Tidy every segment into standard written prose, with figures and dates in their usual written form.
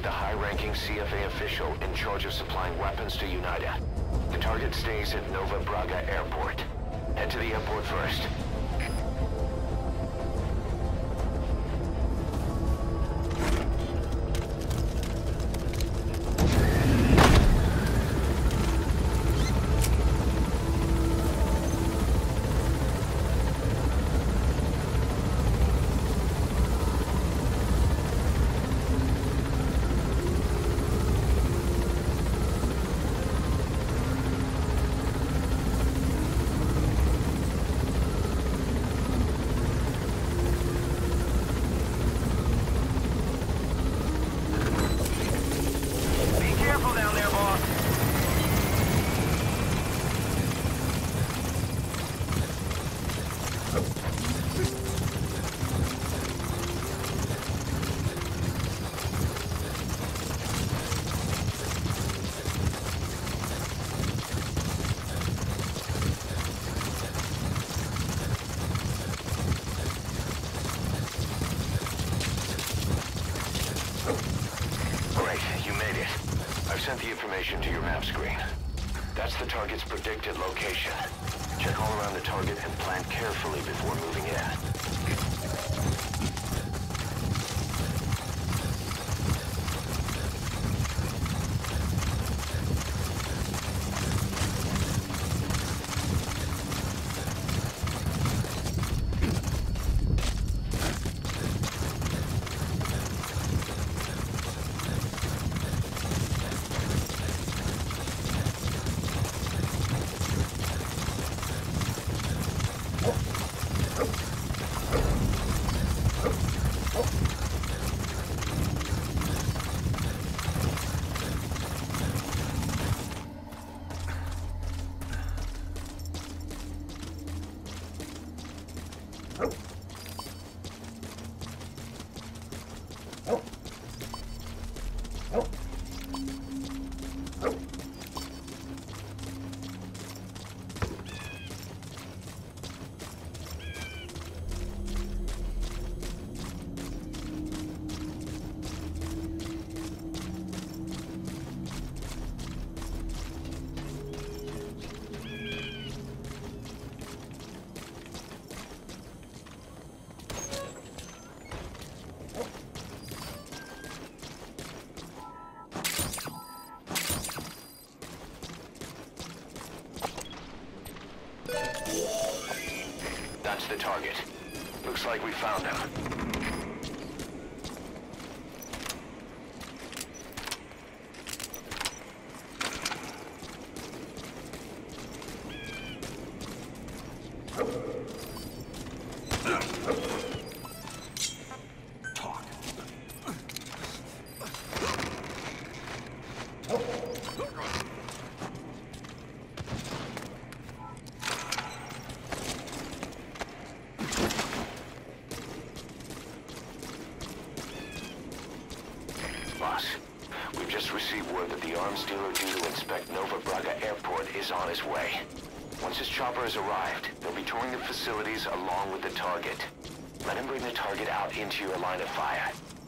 the high-ranking CFA official in charge of supplying weapons to UNITA. The target stays at Nova Braga Airport. Head to the airport first. Sent the information to your map screen. That's the target's predicted location. Check all around the target and plan carefully before moving in. That's the target. Looks like we found him. Boss, we've just received word that the arms dealer due to inspect Nova Braga Airport is on his way. Once his chopper has arrived, they'll be touring the facilities along with the target. Let him bring the target out into your line of fire.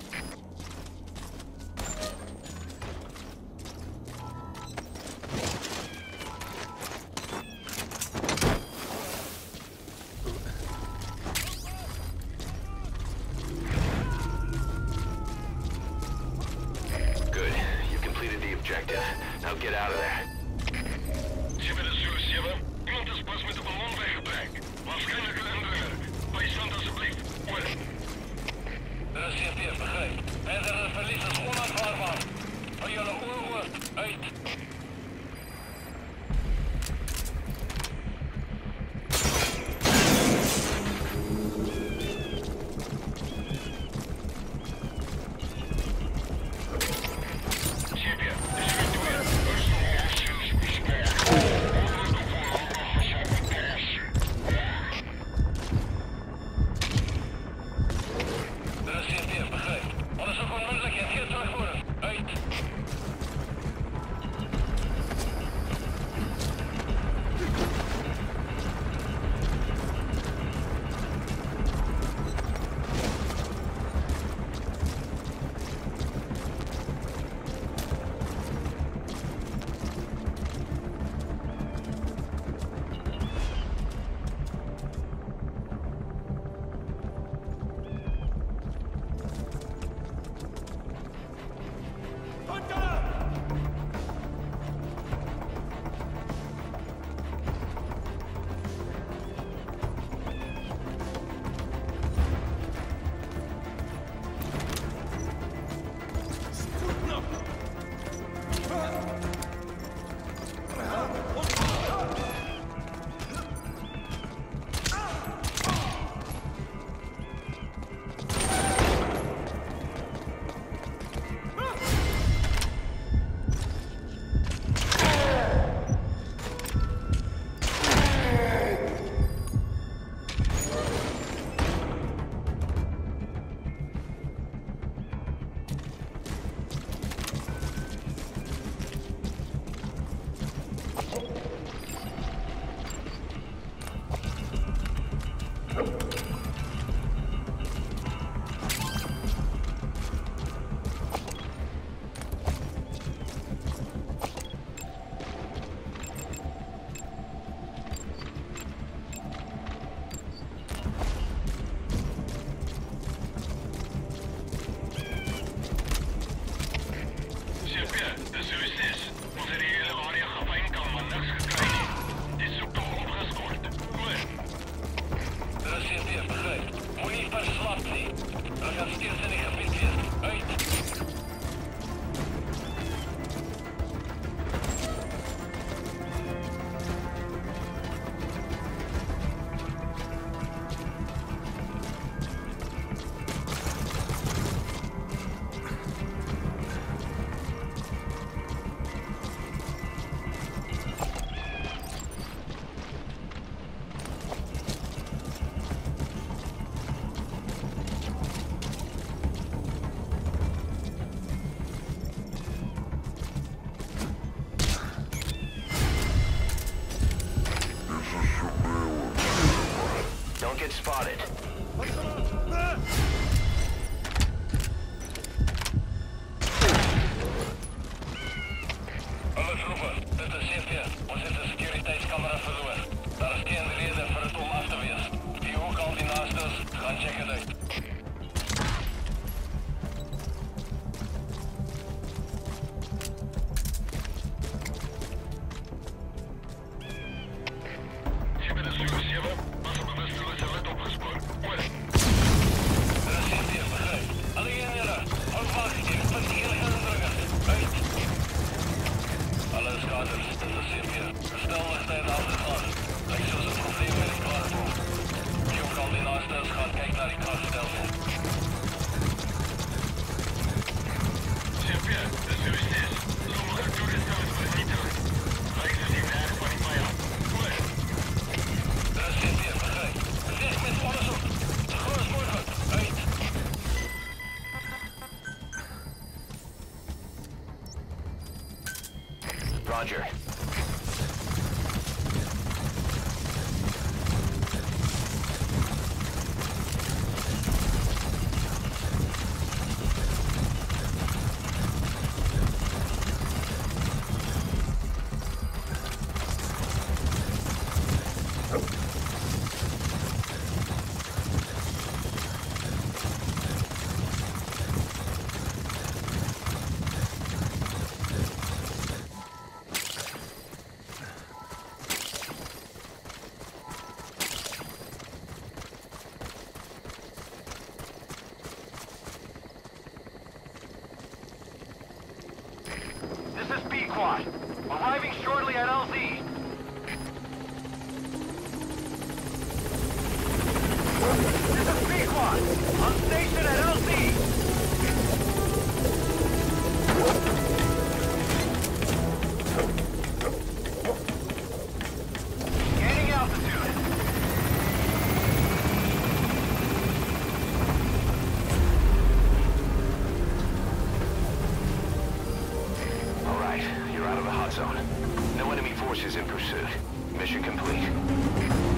Now get out of there. 707, iemand is pas met de ballon weggebracht. Waarschijnlijk een indringer. Bijstand alsjeblieft. Over. Er is CFP, begrijp. Verdere verlies is onaanvaardbaar. Van jullie oor uit. Roger. This is B-Quad. Arriving shortly at LZ. This is B-Quad. On station at LZ. Gaining altitude. All right, you're out of the hot zone. No enemy forces in pursuit. Mission complete.